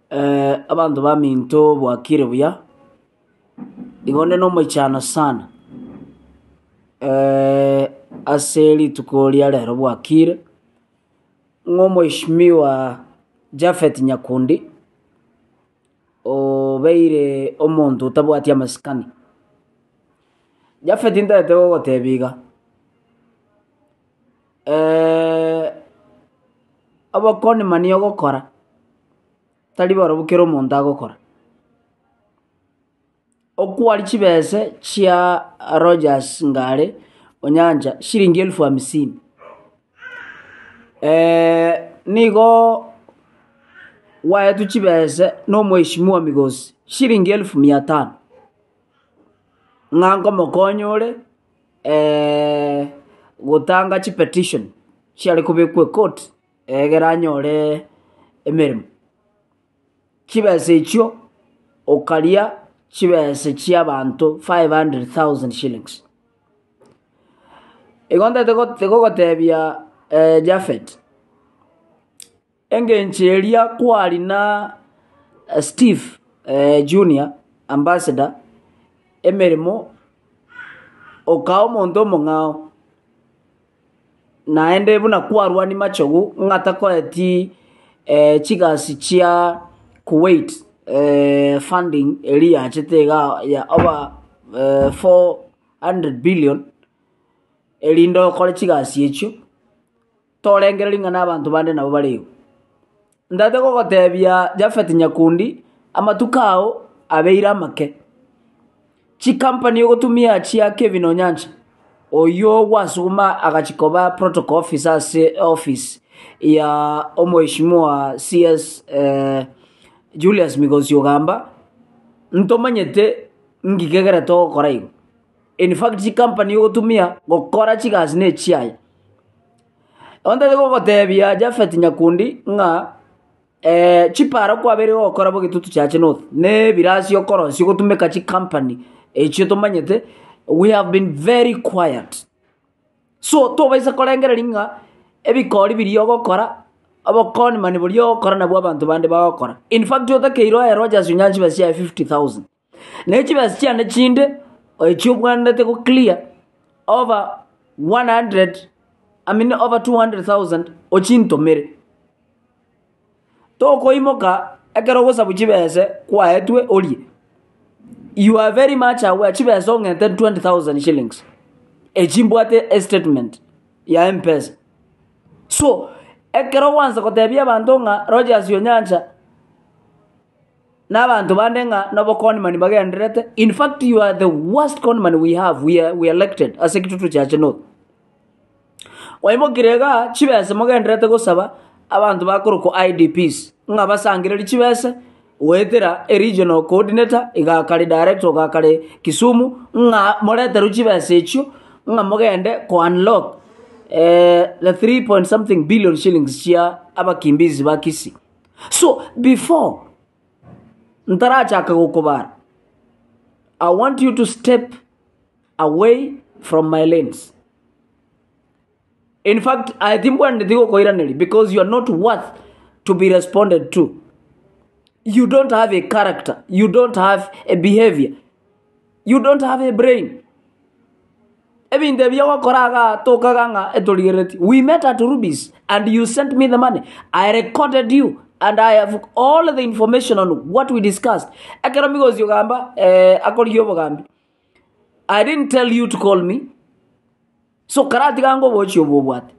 abantu baminto bwakire buya igonde no moichano sana aseli tukolia lero bwakire mheshimiwa Japhet Nyakundi obeire omuntu tabwati amasikani Japhet ndete gotebiga abakoni mani ogokora tali barabukero omuntu agokora okwali chibese chia Rogers Ngare Onyanja shilingi 50,000 nigo waetu chibese no mheshimiwa Migosi shilingi 1,500 ngango mokonyore gutanga chi petition chiali kubekwe court geranyore emerimo chibese icho okalia chibese chia bantu 500,000 shillings igonda tego gotebia Japhet engencheria kwali na Steve Junior ambassador emerimo okao mondo mongao naende buna kwarwa ni machogu ngatako eti chigasi chia Kuwait funding elia chetega ya over 400 billion elindo kole chigasi echo tolengerelinga nabantu bande nabo baliyo ndate ko gotebia Japhet Nyakundi amatukao abeira make chi company yogotumia chia Kevin Onyanja oyo wasuma agachikoba protocol office ya mheshimiwa CS Julius Migosi Ogamba ntomanyete ngigegera to koraigo in fact chi company yogotumia gokora chigazi ne chiaya onda go gotebia Japhet Nyakundi nga chipara kwa bere gokora bo gitutu chache north ne birasi okoro si gotumeka chi company echo tomanyete we have been very quiet so to baisa kolengerelinga ebikori biri ogokora abakoni mani buri ogokora nabo abantu bande bagokora in fact yotakeiro Rogers Nyanji basi 50,000 nechi basi chane chinde echo bwandete ko clear over 200,000 ochintomere to koimoka ekero gosabu chibese kwa etwe olie you are very much aware chibese ongete 20,000 shillings echimbwate statement ya M-Pesa so ekero wanza kotebia bantu nga Rogers Onyanja n'abantu bande nga nabo conman bagenderete in fact you are the worst conman we have we elected as secretary church north waimo kirega chibese mogenderete gosaba abantu bakuruko IDPs nga basangirira chibese wetera regional coordinator igakali director gakale Kisumu nga moretera chibese echo nga mogende ko unlock the 3 billion shillings chia abakimbizi bakisi so before ntaracha akagokobara I want you to step away from my lanes. In fact, I think one because you are not worth to be responded to. You don't have a character. You don't have a behavior. You don't have a brain. We met at Ruby's and you sent me the money. I recorded you and I have all the information on what we discussed. I didn't tell you to call me. So karati gango watch your bobwat.